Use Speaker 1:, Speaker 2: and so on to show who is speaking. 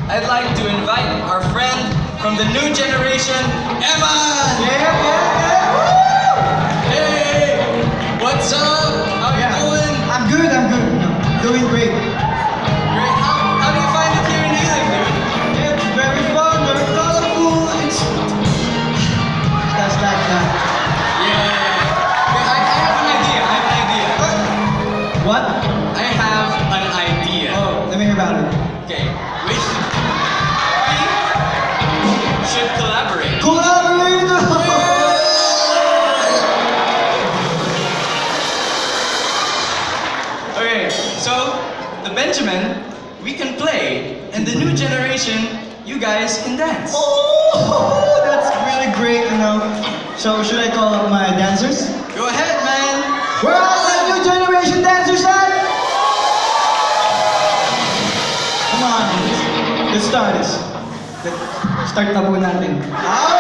Speaker 1: I'd like to invite our friend from the new generation, Emma! Hey! What's up? How you doing?
Speaker 2: I'm good. Doing great.
Speaker 1: Great. How do you find it here in Ealing, dude?
Speaker 2: It's very fun, very colorful. It's just like that.
Speaker 1: Yeah. Okay, I have an idea.
Speaker 2: What?
Speaker 1: I have an idea.
Speaker 2: Oh, let me hear about it.
Speaker 1: Okay. We should collaborate.
Speaker 2: Collaborate!
Speaker 1: Okay, so the Benjamin, we can play, and the new generation, you guys can dance.
Speaker 2: Oh, that's really great, you know. So should I call up my dancers?
Speaker 1: Go ahead, man.
Speaker 2: Where are the new generation dancers at? Come on, let's start this. Start na po natin.